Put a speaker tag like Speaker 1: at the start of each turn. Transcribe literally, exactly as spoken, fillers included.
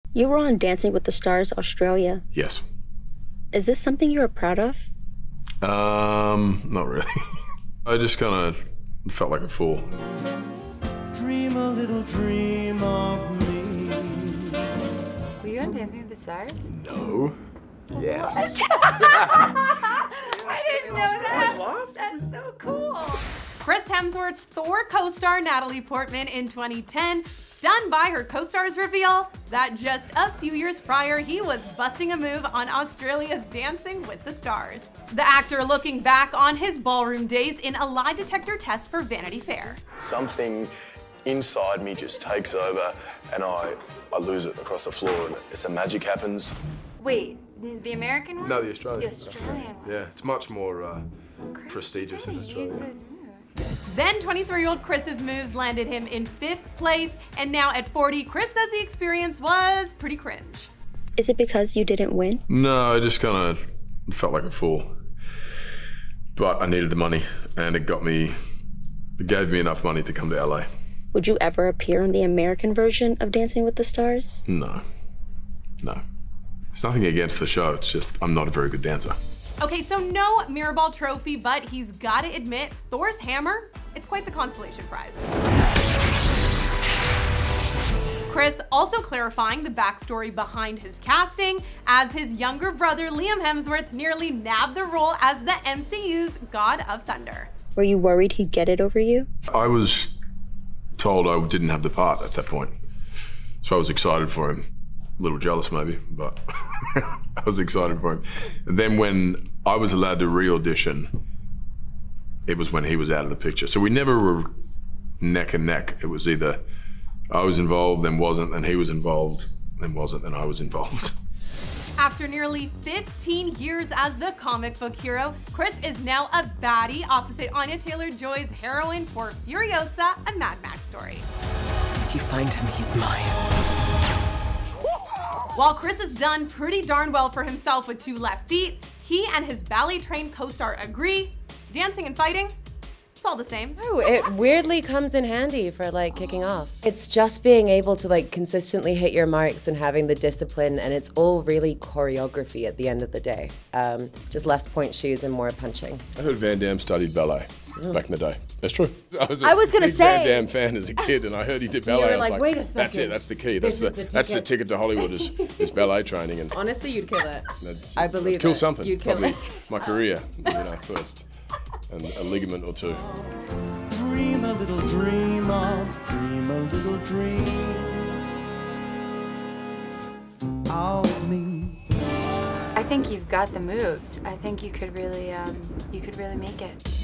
Speaker 1: You were on Dancing with the Stars Australia.
Speaker 2: Yes.
Speaker 1: Is this something you are proud of?
Speaker 2: Um, not really. I just kind of felt like a fool.
Speaker 3: Dream a little dream of me.
Speaker 4: Were you on Dancing with the Stars?
Speaker 2: No. Yes.
Speaker 4: I didn't know that. That's so cool.
Speaker 5: Chris Hemsworth's Thor co-star Natalie Portman in twenty ten, stunned by her co-star's reveal that just a few years prior he was busting a move on Australia's Dancing with the Stars. The actor looking back on his ballroom days in a lie detector test for Vanity Fair.
Speaker 6: Something inside me just takes over and I, I lose it across the floor and some magic happens.
Speaker 4: Wait, the American one?
Speaker 2: No, the Australian.
Speaker 4: The Australian one.
Speaker 2: Yeah, it's much more uh,
Speaker 4: Chris
Speaker 2: prestigious in
Speaker 4: really
Speaker 2: Australia.
Speaker 4: used those moves.
Speaker 5: Then twenty-three-year-old Chris's moves landed him in fifth place, and now at forty, Chris says the experience was pretty cringe.
Speaker 1: Is it because you didn't win?
Speaker 2: No, I just kind of felt like a fool. But I needed the money, and it got me, it gave me enough money to come to L A.
Speaker 1: Would you ever appear in the American version of Dancing with the Stars?
Speaker 2: No, no. It's nothing against the show, it's just I'm not a very good dancer.
Speaker 5: Okay, so no Mirrorball trophy, but he's gotta admit, Thor's hammer, it's quite the consolation prize. Chris also clarifying the backstory behind his casting, as his younger brother Liam Hemsworth nearly nabbed the role as the M C U's God of Thunder.
Speaker 1: Were you worried he'd get it over you?
Speaker 2: I was told I didn't have the part at that point, so I was excited for him. A little jealous maybe, but I was excited for him. And then when I was allowed to re-audition, it was when he was out of the picture. So we never were neck and neck. It was either I was involved, then wasn't, and he was involved, then wasn't, and I was involved.
Speaker 5: After nearly fifteen years as the comic book hero, Chris is now a baddie opposite Anya Taylor-Joy's heroine for Furiosa, a Mad Max story.
Speaker 7: If you find him, he's mine.
Speaker 5: While Chris has done pretty darn well for himself with two left feet, he and his ballet-trained co-star agree, dancing and fighting, it's all the same.
Speaker 7: Oh, it weirdly comes in handy for like kicking ass. It's just being able to like consistently hit your marks and having the discipline, and it's all really choreography at the end of the day. Um, just less point shoes and more punching.
Speaker 2: I heard Van Damme studied ballet back in the day. That's true. I was a
Speaker 7: I was gonna
Speaker 2: big
Speaker 7: say-
Speaker 2: Van Damme fan as a kid, and I heard he did ballet.
Speaker 7: were
Speaker 2: I was
Speaker 7: like,
Speaker 2: like,
Speaker 7: "Wait a
Speaker 2: that's
Speaker 7: second.
Speaker 2: it. That's the key. That's
Speaker 7: This
Speaker 2: the,
Speaker 7: is the
Speaker 2: that's the
Speaker 7: ticket."
Speaker 2: ticket to Hollywood is, is ballet training." And
Speaker 7: Honestly, you'd kill it.
Speaker 2: I'd-
Speaker 7: I
Speaker 2: I'd
Speaker 7: believe
Speaker 2: kill
Speaker 7: it.
Speaker 2: something.
Speaker 7: You'd kill
Speaker 2: Probably
Speaker 7: it.
Speaker 2: my career, you know, first, and a ligament or two.
Speaker 3: Dream a little dream of, dream a little dream of me.
Speaker 4: I think you've got the moves. I think you could really, um, you could really make it.